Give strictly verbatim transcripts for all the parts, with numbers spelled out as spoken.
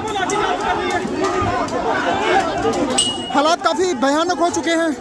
हालात काफी भयानक हो चुके हैं।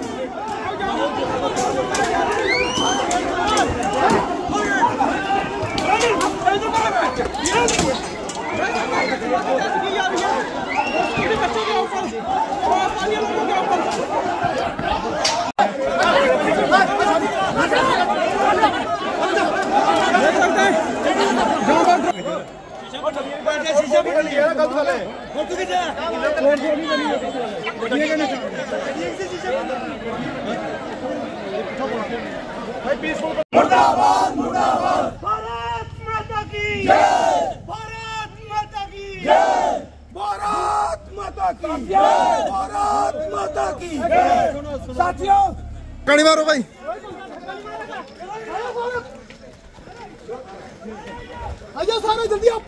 मुर्दाबाद मुर्दाबाद भारत माता की जय, भारत माता की जय, भारत माता की जय, भारत माता की जय। साथियों कड़ी मारो भाई। आइए सारे जल्दी आप।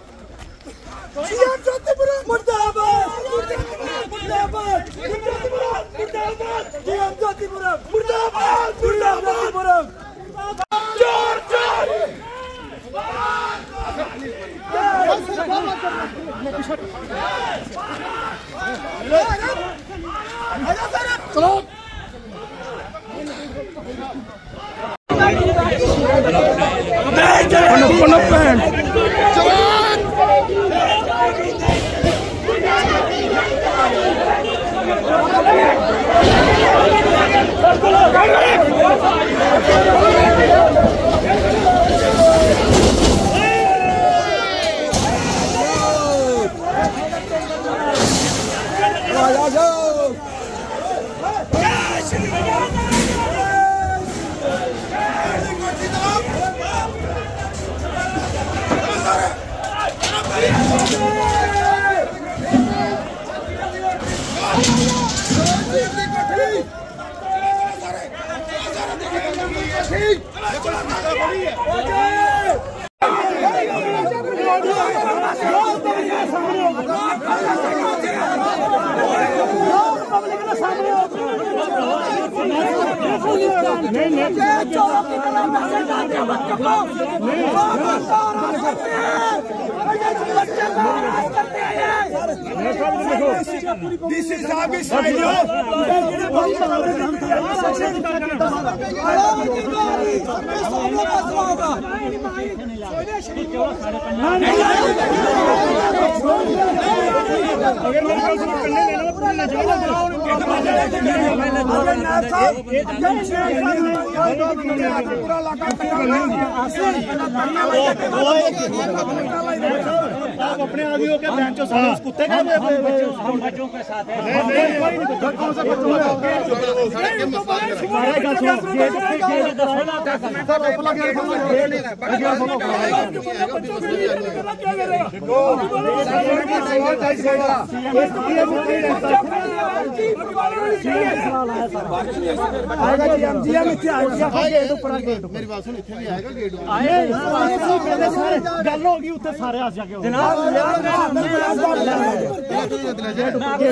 सीएम ज्योतिपुरम मुर्दाबाद मुर्दाबाद मुर्दाबाद मुर्दाबाद सीएम ज्योतिपुरम मुर्दाबाद मुर्दाबाद जोर जोर चलो डीसी साहब की साइड हो। आप अपने आदमियों के बेंचों सारे उस कुत्ते का बच्चों के साथ है। मेरी बात सुन, इतने भी आएगा गेट गल होगी उत्थे सारे आ जाके।